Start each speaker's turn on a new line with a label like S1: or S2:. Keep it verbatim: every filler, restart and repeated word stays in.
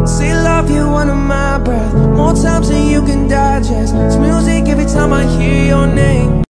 S1: Say love you under my breath, more times than you can digest. It's music every time I hear your name.